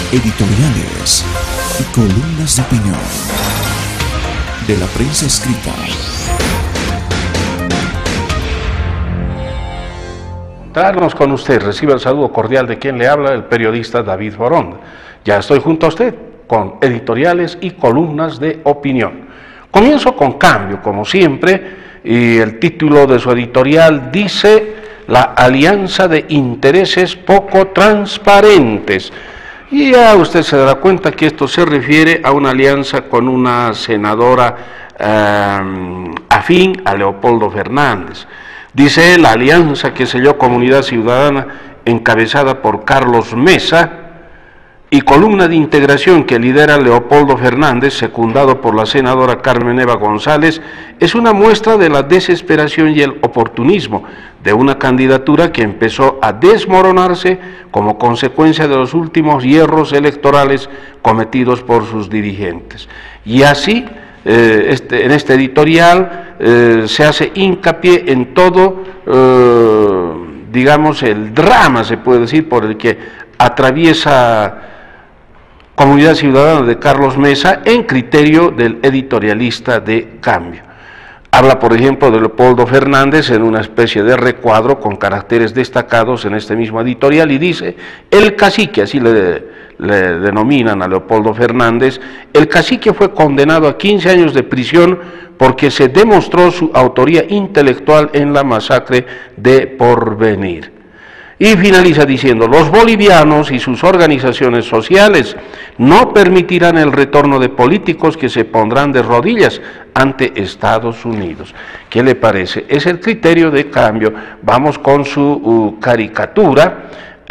Editoriales y columnas de opinión de la prensa escrita. Darnos con usted, reciba el saludo cordial de quien le habla, el periodista David Foronda. Ya estoy junto a usted con editoriales y columnas de opinión. Comienzo con Cambio, como siempre, y el título de su editorial dice: la alianza de intereses poco transparentes. Y ya usted se dará cuenta que esto se refiere a una alianza con una senadora afín a Leopoldo Fernández. Dice: la alianza que selló Comunidad Ciudadana, encabezada por Carlos Mesa, y columna de integración que lidera Leopoldo Fernández, secundado por la senadora Carmen Eva González, es una muestra de la desesperación y el oportunismo de una candidatura que empezó a desmoronarse como consecuencia de los últimos hierros electorales cometidos por sus dirigentes. Y así, en este editorial se hace hincapié en todo, digamos, el drama, se puede decir, por el que atraviesa Comunidad Ciudadana de Carlos Mesa en criterio del editorialista de Cambio. Habla, por ejemplo, de Leopoldo Fernández en una especie de recuadro con caracteres destacados en este mismo editorial y dice: el cacique, así le denominan a Leopoldo Fernández, el cacique fue condenado a 15 años de prisión porque se demostró su autoría intelectual en la masacre de Porvenir. Y finaliza diciendo: los bolivianos y sus organizaciones sociales no permitirán el retorno de políticos que se pondrán de rodillas ante Estados Unidos. ¿Qué le parece? Es el criterio de Cambio. Vamos con su caricatura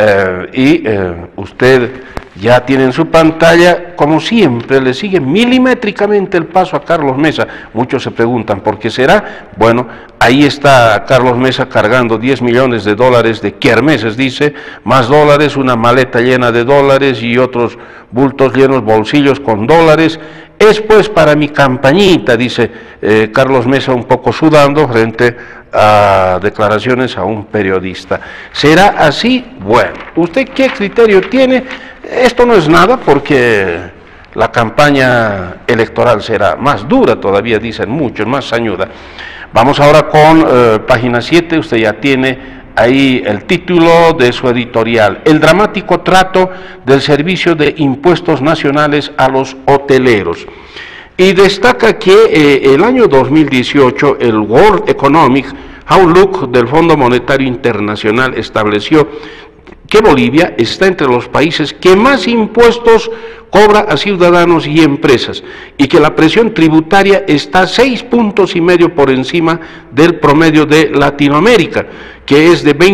usted ya tiene en su pantalla, como siempre, le sigue milimétricamente el paso a Carlos Mesa. Muchos se preguntan, ¿por qué será? Bueno, ahí está Carlos Mesa cargando 10 millones de dólares de kermeses, dice, más dólares, una maleta llena de dólares y otros bultos llenos, bolsillos con dólares. Es pues para mi campañita, dice Carlos Mesa, un poco sudando frente a declaraciones a un periodista. ¿Será así? Bueno, ¿usted qué criterio tiene? Esto no es nada porque la campaña electoral será más dura todavía, dicen muchos, más sañuda. Vamos ahora con página 7, usted ya tiene ahí el título de su editorial: el dramático trato del Servicio de Impuestos Nacionales a los hoteleros. Y destaca que el año 2018 el World Economic Outlook del Fondo Monetario Internacional estableció que Bolivia está entre los países que más impuestos cobra a ciudadanos y empresas y que la presión tributaria está 6 puntos y medio por encima del promedio de Latinoamérica, que es de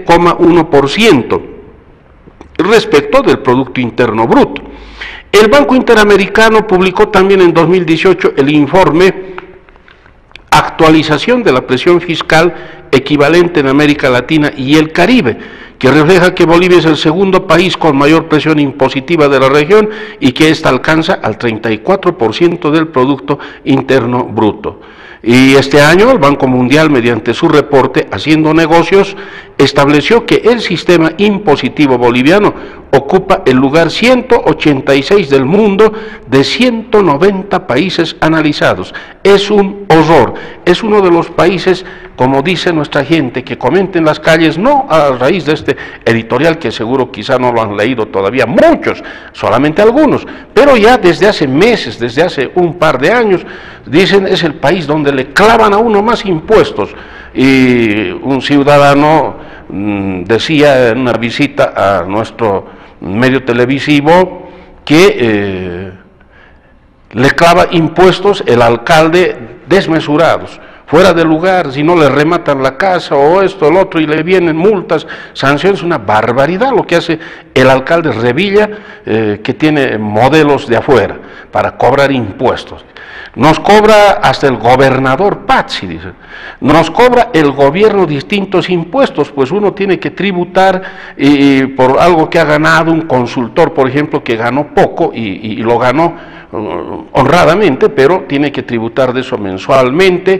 20,1% respecto del Producto Interno Bruto. El Banco Interamericano publicó también en 2018 el informe Actualización de la presión fiscal equivalente en América Latina y el Caribe, que refleja que Bolivia es el segundo país con mayor presión impositiva de la región y que ésta alcanza al 34% del Producto Interno Bruto. Y este año el Banco Mundial, mediante su reporte Haciendo Negocios, estableció que el sistema impositivo boliviano ocupa el lugar 186 del mundo de 190 países analizados. Es un horror, es uno de los países, como dice nuestra gente, que comenta en las calles, no a raíz de este editorial que seguro quizá no lo han leído todavía muchos, solamente algunos, pero ya desde hace meses, desde hace un par de años, dicen es el país donde le clavan a uno más impuestos. Y un ciudadano decía en una visita a nuestro medio televisivo que le clava impuestos el alcalde desmesurados, fuera de lugar, si no le rematan la casa o esto, el otro, y le vienen multas, sanciones, una barbaridad lo que hace el alcalde Revilla, que tiene modelos de afuera para cobrar impuestos. Nos cobra hasta el gobernador Pazzi, dice. Nos cobra el gobierno distintos impuestos, pues uno tiene que tributar por algo que ha ganado un consultor, por ejemplo, que ganó poco y lo ganó honradamente, pero tiene que tributar de eso mensualmente,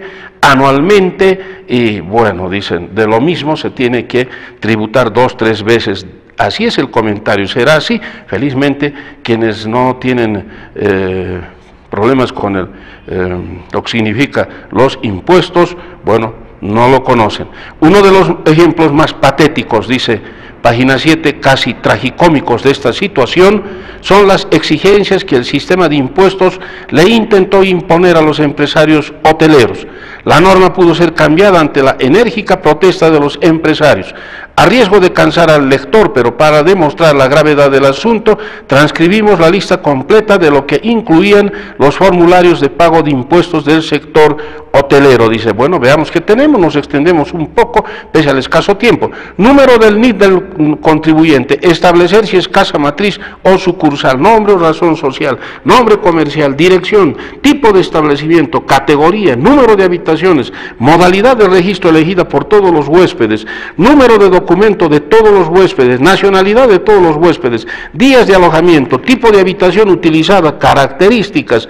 anualmente, y bueno, dicen, de lo mismo se tiene que tributar 2 o 3 veces Así es el comentario, será así. Felizmente, quienes no tienen problemas con lo que significa los impuestos, bueno, no lo conocen. Uno de los ejemplos más patéticos, dice página 7, casi tragicómicos de esta situación, son las exigencias que el sistema de impuestos le intentó imponer a los empresarios hoteleros. La norma pudo ser cambiada ante la enérgica protesta de los empresarios. A riesgo de cansar al lector, pero para demostrar la gravedad del asunto, transcribimos la lista completa de lo que incluían los formularios de pago de impuestos del sector hotelero. Dice, bueno, veamos qué tenemos, nos extendemos un poco, pese al escaso tiempo. Número del NIT del contribuyente, establecer si es casa matriz o sucursal, nombre o razón social, nombre comercial, dirección, tipo de establecimiento, categoría, número de habitaciones, modalidad de registro elegida por todos los huéspedes, número de documento de todos los huéspedes, nacionalidad de todos los huéspedes, días de alojamiento, tipo de habitación utilizada, características,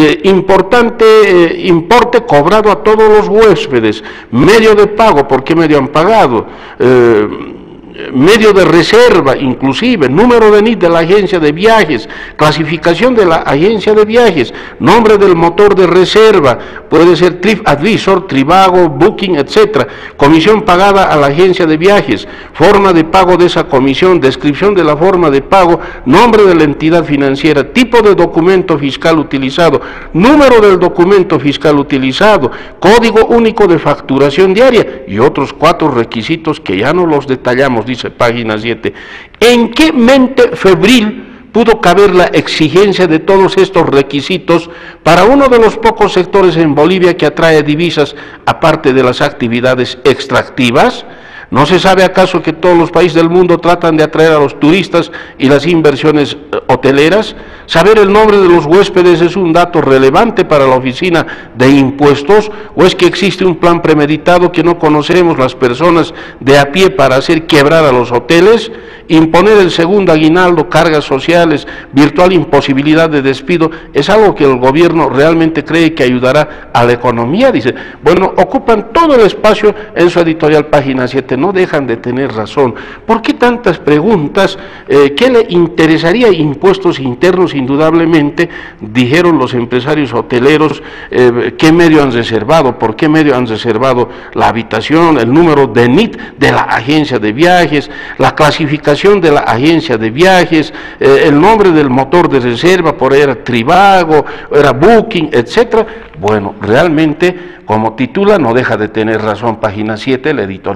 importe cobrado a todos los huéspedes, medio de pago, ¿por qué medio han pagado? Medio de reserva, inclusive, número de NIT de la agencia de viajes, clasificación de la agencia de viajes, nombre del motor de reserva, puede ser TripAdvisor, Trivago, Booking, etc. Comisión pagada a la agencia de viajes, forma de pago de esa comisión, descripción de la forma de pago, nombre de la entidad financiera, tipo de documento fiscal utilizado, número del documento fiscal utilizado, código único de facturación diaria y otros 4 requisitos que ya no los detallamos, dice página 7. ¿En qué mente febril pudo caber la exigencia de todos estos requisitos para uno de los pocos sectores en Bolivia que atrae divisas aparte de las actividades extractivas? ¿No se sabe acaso que todos los países del mundo tratan de atraer a los turistas y las inversiones hoteleras? ¿Saber el nombre de los huéspedes es un dato relevante para la oficina de impuestos? ¿O es que existe un plan premeditado que no conocemos las personas de a pie para hacer quebrar a los hoteles? Imponer el segundo aguinaldo, cargas sociales, virtual imposibilidad de despido, ¿es algo que el gobierno realmente cree que ayudará a la economía? Dice, bueno, ocupan todo el espacio en su editorial página 7, no dejan de tener razón. ¿Por qué tantas preguntas? ¿Qué le interesaría impuestos internos? Indudablemente, dijeron los empresarios hoteleros, ¿qué medio han reservado? ¿Por qué medio han reservado la habitación? El número de NIT de la agencia de viajes, la clasificación de la agencia de viajes, el nombre del motor de reserva, por ahí era Trivago, era Booking, etcétera. Bueno, realmente, como titula, no deja de tener razón página 7,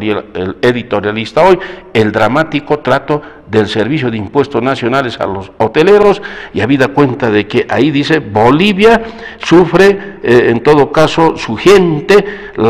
el editorialista hoy, el dramático trato del Servicio de Impuestos Nacionales a los hoteleros, y habida cuenta de que ahí dice, Bolivia sufre, en todo caso, su gente,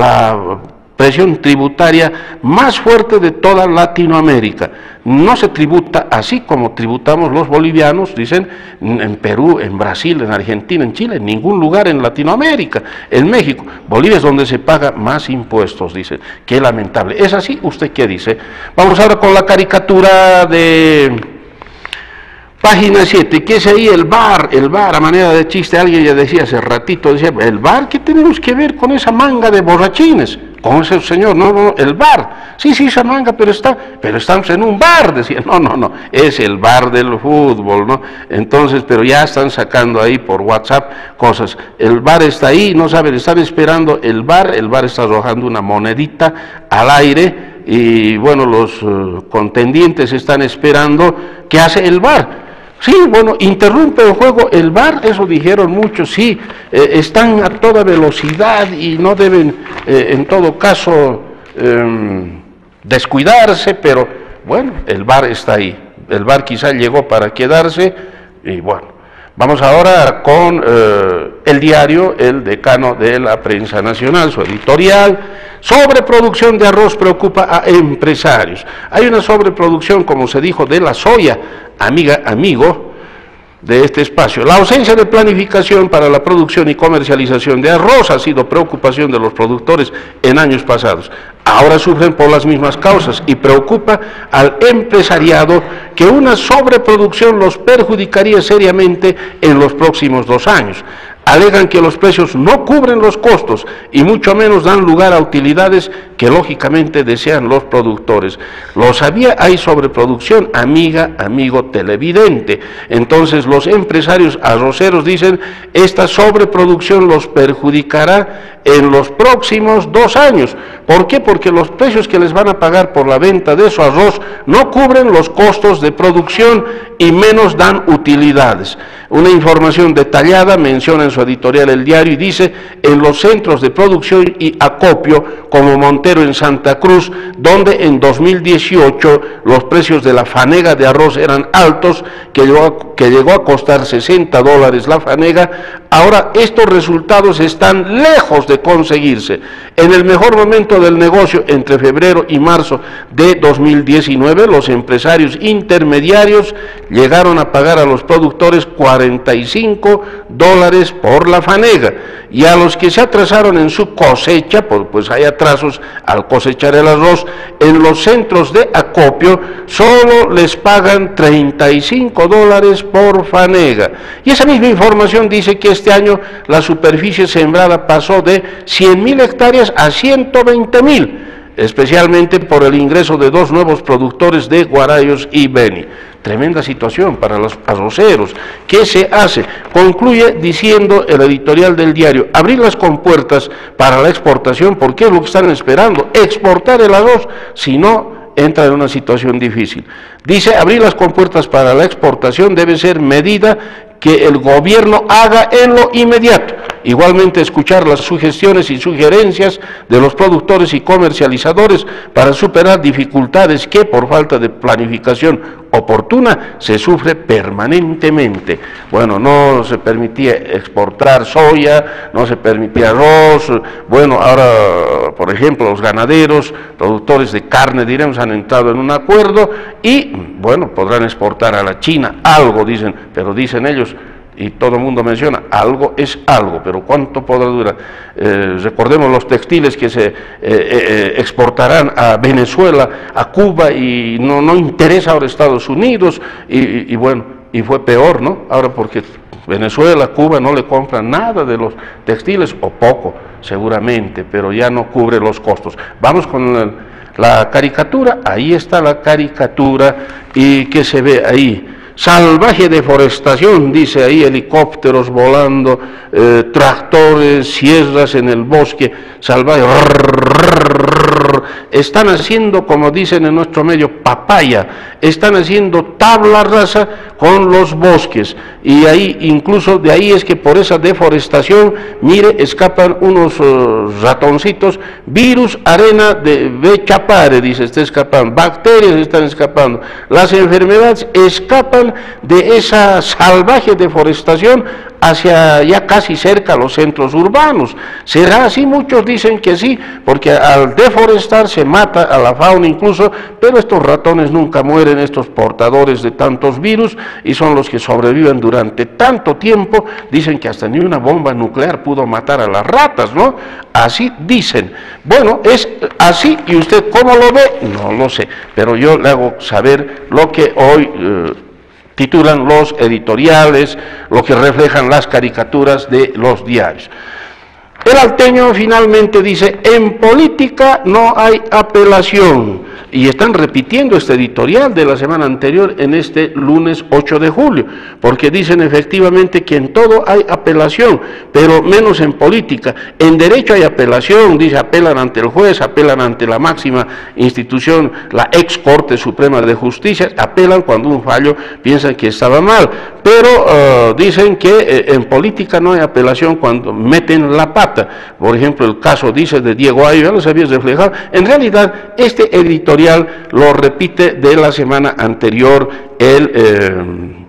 la presión tributaria más fuerte de toda Latinoamérica. No se tributa así como tributamos los bolivianos, dicen, en Perú, en Brasil, en Argentina, en Chile, en ningún lugar en Latinoamérica, en México. Bolivia es donde se paga más impuestos, dicen. Qué lamentable. ¿Es así? ¿Usted qué dice? Vamos ahora con la caricatura de página 7, ¿qué es ahí? El bar, a manera de chiste, alguien ya decía hace ratito, decía, ¿el bar? ¿Qué tenemos que ver con esa manga de borrachines? Con ese señor, no, el bar, sí, esa manga, pero estamos en un bar, decía, no, es el bar del fútbol, ¿no? Entonces, pero ya están sacando ahí por WhatsApp cosas, el bar está ahí, no saben, están esperando el bar está arrojando una monedita al aire, y bueno, los contendientes están esperando qué hace el bar. Sí, bueno, interrumpe el juego el VAR, eso dijeron muchos, sí, están a toda velocidad y no deben, en todo caso, descuidarse, pero bueno, el VAR está ahí, el VAR quizá llegó para quedarse, y bueno, vamos ahora con el diario El Decano de la Prensa Nacional, su editorial. Sobreproducción de arroz preocupa a empresarios. Hay una sobreproducción, como se dijo, de la soya, amigo de este espacio. La ausencia de planificación para la producción y comercialización de arroz ha sido preocupación de los productores en años pasados. Ahora sufren por las mismas causas y preocupa al empresariado que una sobreproducción los perjudicaría seriamente en los próximos 2 años. alegan que los precios no cubren los costos y mucho menos dan lugar a utilidades que lógicamente desean los productores. Lo sabía, hay sobreproducción, amigo televidente. Entonces los empresarios arroceros dicen, esta sobreproducción los perjudicará en los próximos 2 años. ¿Por qué? Porque los precios que les van a pagar por la venta de su arroz no cubren los costos de producción y menos dan utilidades. Una información detallada menciona en su editorial El Diario y dice, en los centros de producción y acopio como Montero en Santa Cruz, donde en 2018 los precios de la fanega de arroz eran altos, que llegó a costar $60 la fanega, ahora estos resultados están lejos de conseguirse. En el mejor momento del negocio, entre febrero y marzo de 2019, los empresarios intermediarios llegaron a pagar a los productores $45 por la fanega, y a los que se atrasaron en su cosecha, pues hay atrasos al cosechar el arroz, en los centros de acopio solo les pagan $35 por fanega. Y esa misma información dice que este año la superficie sembrada pasó de 100.000 hectáreas a 120.000, especialmente por el ingreso de 2 nuevos productores de Guarayos y Beni. Tremenda situación para los arroceros. ¿Qué se hace? Concluye diciendo el editorial del diario, abrir las compuertas para la exportación, porque es lo que están esperando, exportar el arroz, si no, entra en una situación difícil. Dice, abrir las compuertas para la exportación debe ser medida que el gobierno haga en lo inmediato. Igualmente escuchar las sugestiones y sugerencias de los productores y comercializadores para superar dificultades que por falta de planificación oportuna se sufre permanentemente. Bueno, no se permitía exportar soya, no se permitía arroz. Bueno, ahora, por ejemplo, los ganaderos, productores de carne, diremos, han entrado en un acuerdo y, bueno, podrán exportar a la China algo, dicen, pero dicen ellos, y todo el mundo menciona, algo es algo, pero ¿cuánto podrá durar? Recordemos los textiles que se exportarán a Venezuela, a Cuba, y no interesa ahora Estados Unidos, y bueno, y fue peor, ¿no? Ahora porque Venezuela, Cuba no le compran nada de los textiles, o poco, seguramente, pero ya no cubre los costos. Vamos con la caricatura, ahí está la caricatura, y ¿qué se ve ahí? Salvaje deforestación, dice ahí, helicópteros volando, tractores, sierras en el bosque, salvaje, están haciendo, como dicen en nuestro medio, papaya, están haciendo tabla rasa con los bosques, y ahí, incluso de ahí es que por esa deforestación, mire, escapan unos ratoncitos, virus, arena de chapare, dice, está escapando, bacterias están escapando, las enfermedades escapan de esa salvaje deforestación hacia ya casi cerca a los centros urbanos. ¿Será así? Muchos dicen que sí, porque al deforestar se mata a la fauna incluso, pero estos ratones nunca mueren, estos portadores de tantos virus, y son los que sobreviven durante tanto tiempo. Dicen que hasta ni una bomba nuclear pudo matar a las ratas, ¿no? Así dicen. Bueno, es así, y usted ¿cómo lo ve? No lo sé, pero yo le hago saber lo que hoy titulan los editoriales, lo que reflejan las caricaturas de los diarios. El Alteño finalmente dice, en política no hay apelación, y están repitiendo este editorial de la semana anterior en este lunes 8 de julio, porque dicen efectivamente que en todo hay apelación, pero menos en política. En derecho hay apelación, dice, apelan ante el juez, apelan ante la máxima institución, la ex Corte Suprema de Justicia, apelan cuando un fallo piensan que estaba mal, pero dicen que en política no hay apelación cuando meten la pata. Por ejemplo, el caso, dice, de Diego Ayo, ya lo había reflejado. En realidad, este editorial lo repite de la semana anterior el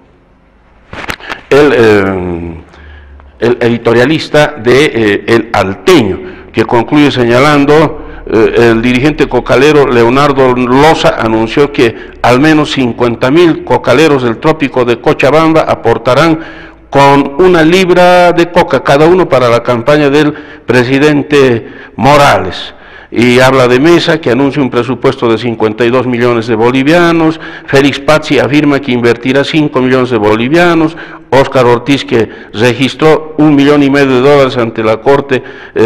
editorialista de El Alteño, que concluye señalando, el dirigente cocalero Leonardo Loza anunció que al menos 50.000 cocaleros del trópico de Cochabamba aportarán con 1 libra de coca cada uno para la campaña del presidente Morales. Y habla de Mesa, que anuncia un presupuesto de 52 millones de bolivianos. Félix Pazzi afirma que invertirá 5 millones de bolivianos. Óscar Ortiz, que registró $1,500,000 ante la Corte,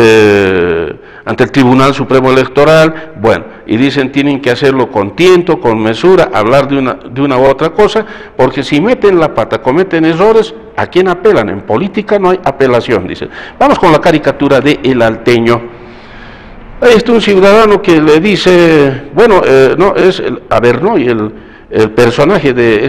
ante el Tribunal Supremo Electoral, bueno, y dicen tienen que hacerlo con tiento, con mesura, hablar de una u otra cosa, porque si meten la pata, cometen errores, ¿a quién apelan? En política no hay apelación, dicen. Vamos con la caricatura de El Alteño. Ahí está un ciudadano que le dice, bueno, no, es Avernoy, el personaje de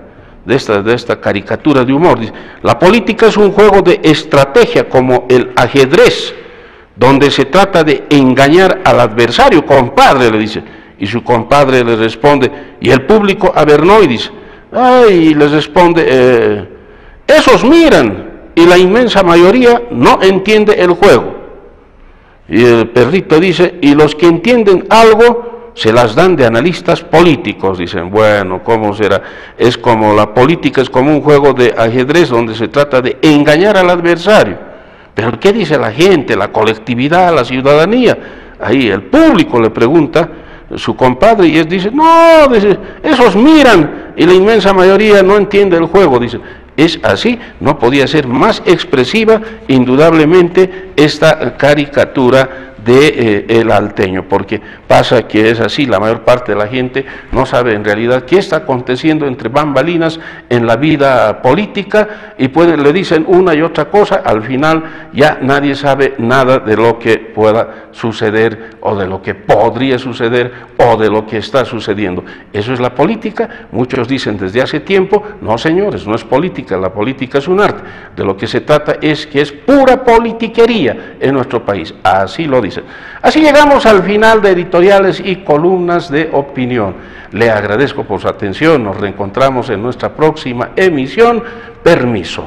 esta caricatura de humor. Dice, la política es un juego de estrategia como el ajedrez, donde se trata de engañar al adversario, compadre, le dice. Y su compadre le responde, y el público Avernoy dice, ay, les responde, esos miran, y la inmensa mayoría no entiende el juego. Y el perrito dice, y los que entienden algo se las dan de analistas políticos. Dicen, bueno, ¿cómo será? Es como la política, es como un juego de ajedrez donde se trata de engañar al adversario. Pero ¿qué dice la gente, la colectividad, la ciudadanía? Ahí el público le pregunta, su compadre, y él dice, no, dice, esos miran, y la inmensa mayoría no entiende el juego. Dice, es así, no podía ser más expresiva indudablemente esta caricatura de El Alteño, porque pasa que es así, la mayor parte de la gente no sabe en realidad qué está aconteciendo entre bambalinas en la vida política, y le dicen una y otra cosa, al final ya nadie sabe nada de lo que pueda suceder, o de lo que podría suceder, o de lo que está sucediendo. Eso es la política. Muchos dicen desde hace tiempo, no señores, no es política, la política es un arte, de lo que se trata es que es pura politiquería en nuestro país, así lo dicen. Así llegamos al final de editoriales y columnas de opinión. Le agradezco por su atención, nos reencontramos en nuestra próxima emisión. Permiso.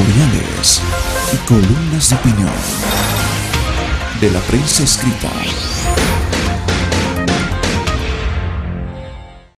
Editoriales y columnas de opinión de la prensa escrita.